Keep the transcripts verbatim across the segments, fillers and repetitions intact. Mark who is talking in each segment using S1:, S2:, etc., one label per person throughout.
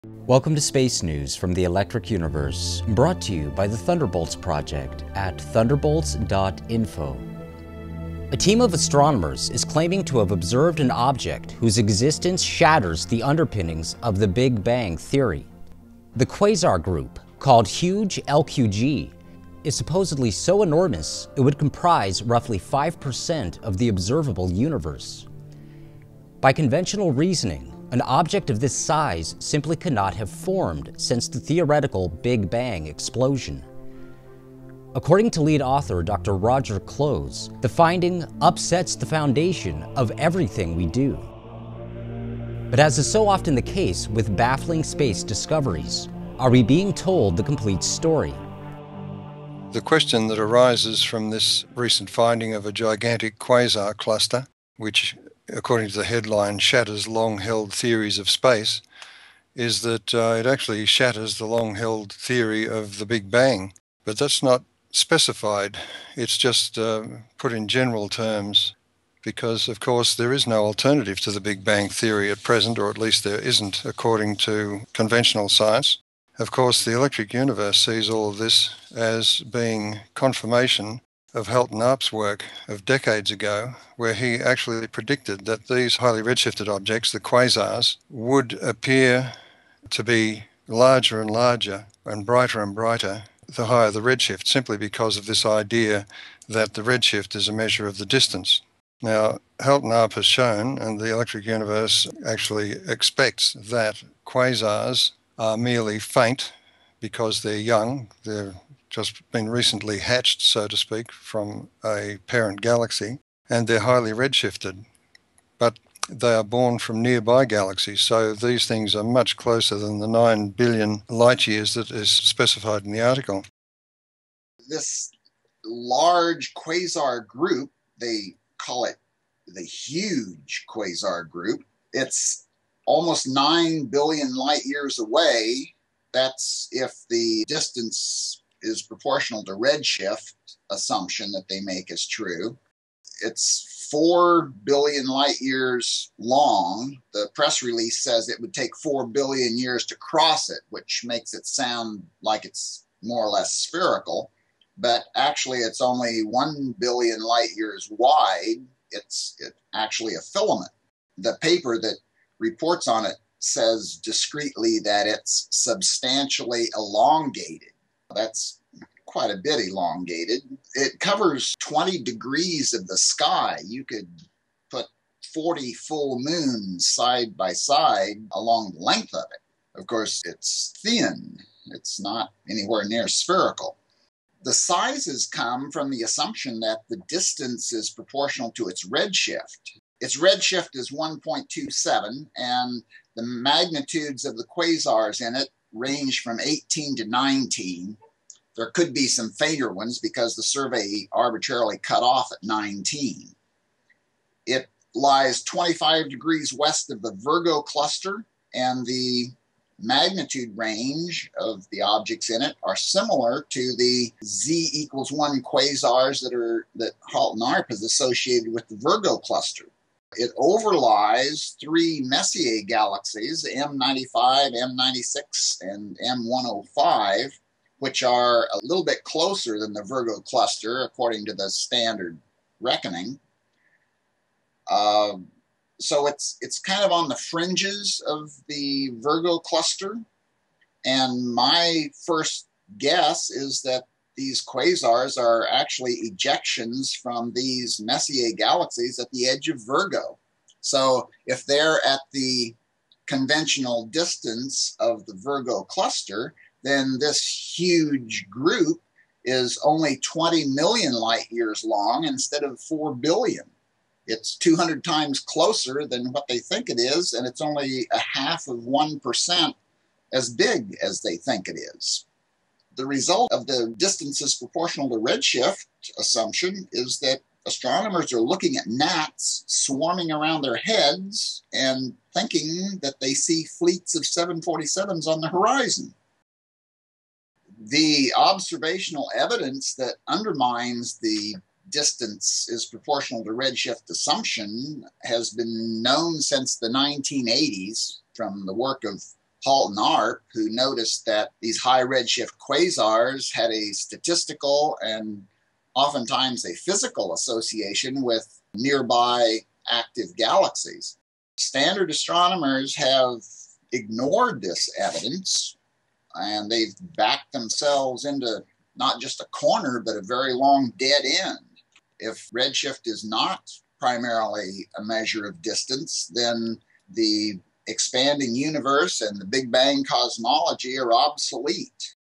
S1: Welcome to Space News from the Electric Universe, brought to you by the Thunderbolts Project at thunderbolts dot info. A team of astronomers is claiming to have observed an object whose existence shatters the underpinnings of the Big Bang theory. The Quasar group, called Huge L Q G, is supposedly so enormous it would comprise roughly five percent of the observable universe. By conventional reasoning, an object of this size simply could not have formed since the theoretical Big Bang explosion. According to lead author Doctor Roger Close, the finding upsets the foundation of everything we do. But as is so often the case with baffling space discoveries, are we being told the complete story?
S2: The question that arises from this recent finding of a gigantic quasar cluster, which according to the headline, shatters long-held theories of space, is that uh, it actually shatters the long-held theory of the Big Bang. But that's not specified. It's just uh, put in general terms because, of course, there is no alternative to the Big Bang theory at present, or at least there isn't according to conventional science. Of course, the electric universe sees all of this as being confirmation of Halton Arp's work of decades ago, where he actually predicted that these highly redshifted objects, the quasars, would appear to be larger and larger and brighter and brighter the higher the redshift, simply because of this idea that the redshift is a measure of the distance. Now, Halton Arp has shown, and the electric universe actually expects, that quasars are merely faint because they're young. They're just been recently hatched, so to speak, from a parent galaxy, and they're highly redshifted. But they are born from nearby galaxies, so these things are much closer than the nine billion light years that is specified in the article.
S3: This large quasar group, they call it the Huge Quasar group, it's almost nine billion light years away. That's if the distance is proportional to redshift assumption that they make is true. It's four billion light years long. The press release says it would take four billion years to cross it, which makes it sound like it's more or less spherical, but actually it's only one billion light years wide. It's it, actually a filament. The paper that reports on it says discreetly that it's substantially elongated. That's quite a bit elongated. It covers twenty degrees of the sky. You could put forty full moons side by side along the length of it. Of course, it's thin. It's not anywhere near spherical. The sizes come from the assumption that the distance is proportional to its redshift. Its redshift is one point two seven, and the magnitudes of the quasars in it range from eighteen to nineteen. There could be some fainter ones because the survey arbitrarily cut off at nineteen. It lies twenty-five degrees west of the Virgo cluster, and the magnitude range of the objects in it are similar to the Z equals one quasars that are that Halton Arp is associated with the Virgo cluster. It overlies three Messier galaxies, M ninety-five, M ninety-six, and M one oh five, which are a little bit closer than the Virgo cluster, according to the standard reckoning. Uh, so it's, it's kind of on the fringes of the Virgo cluster. And my first guess is that these quasars are actually ejections from these Messier galaxies at the edge of Virgo. So if they're at the conventional distance of the Virgo cluster, then this huge group is only twenty million light years long instead of four billion. It's two hundred times closer than what they think it is, and it's only a half of one percent as big as they think it is. The result of the distances proportional to redshift assumption is that astronomers are looking at gnats swarming around their heads and thinking that they see fleets of seven forty-sevens on the horizon. The observational evidence that undermines the distance is proportional to redshift assumption has been known since the nineteen eighties from the work of Halton Arp, who noticed that these high redshift quasars had a statistical and oftentimes a physical association with nearby active galaxies. Standard astronomers have ignored this evidence, and they've backed themselves into not just a corner, but a very long dead end. If redshift is not primarily a measure of distance, then the expanding universe and the Big Bang cosmology are obsolete.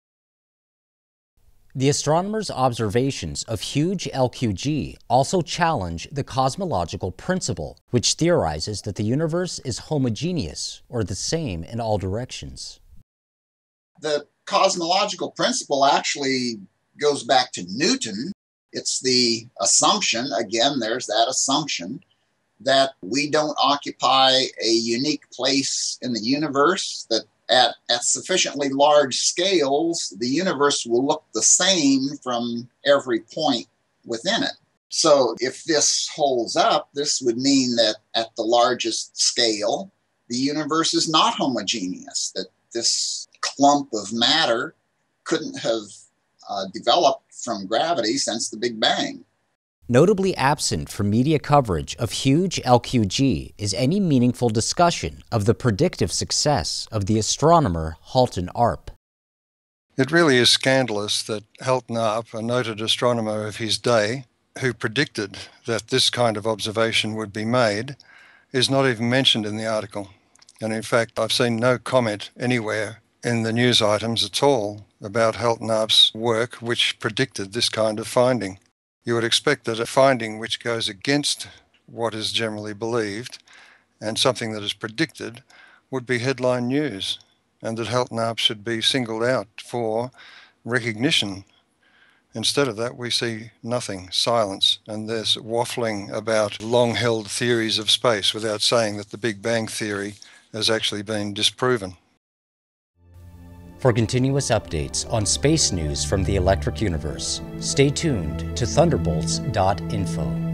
S1: The astronomers' observations of huge L Q G also challenge the cosmological principle, which theorizes that the universe is homogeneous, or the same in all directions.
S3: The cosmological principle actually goes back to Newton. It's the assumption, again, there's that assumption, that we don't occupy a unique place in the universe, that at, at sufficiently large scales, the universe will look the same from every point within it. So if this holds up, this would mean that at the largest scale, the universe is not homogeneous, that this clump of matter couldn't have uh, developed from gravity since the Big Bang.
S1: Notably absent from media coverage of huge L Q G is any meaningful discussion of the predictive success of the astronomer Halton Arp.
S2: It really is scandalous that Halton Arp, a noted astronomer of his day, who predicted that this kind of observation would be made, is not even mentioned in the article. And in fact, I've seen no comment anywhere in the news items at all about Halton Arp's work which predicted this kind of finding. You would expect that a finding which goes against what is generally believed and something that is predicted would be headline news, and that Halton Arp should be singled out for recognition. Instead of that, we see nothing, silence, and there's waffling about long-held theories of space without saying that the Big Bang theory has actually been disproven.
S1: For continuous updates on space news from the electric universe, stay tuned to thunderbolts dot info.